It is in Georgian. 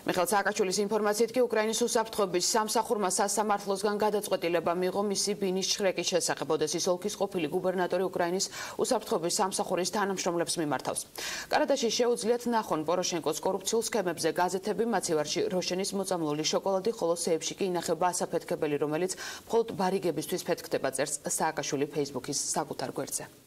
მიხეილ სააკაშვილის ინფორმაციით კი უკრაინის უსაფრთხოების სამსახურმა სასამართლოსგან გადაწყვეტილება მიიღო მისი ბინის ჩხრეკის შესახებ. ოდესის ოლქის ყოფილი გუბერნატორი უკრაინის უსაფრთხოების სამსახურის თანამშრომლებს მიმართავს. კარადაში შეუძლიათ ნახონ პოროშენკოს კორუფციულ სქემებზე გაზეთები, მაცივარში როშენის მოწამლული შოკოლადი, ხოლო სეებში კი ინახება ასაფეთქებელი, რომელიც მხოლოდ ბარიგებისთვის ფეთქდება, წერს სააკაშვილი ფეისბუქის საკუთარ გვერდზე.